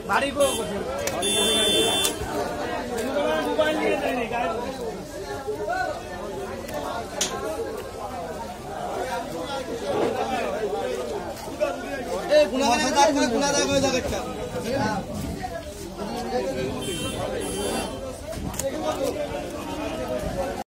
বাড়ি গো বসে মোবাইল নিয়ে যায়নি গায়ে এই গুনাগার করে জায়গাটা